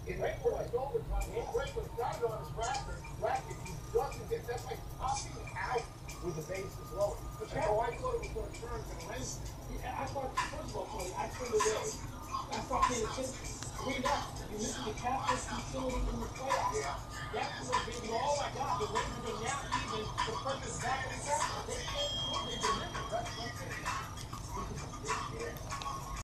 In the fourth overtime, Ray was down on his racket. He doesn't get that's like popping out with the bases loaded. But so I thought it was going to turn to Lenz. Yeah, I thought, first of all, Tony, I turned away. I stopped paying attention. 3-0. You missed the Capitals futility in the playoffs. Yeah. That would have been, oh my God, the Rangers are now even the perfect back of the Capitals. They can't score, they deliver. That's it.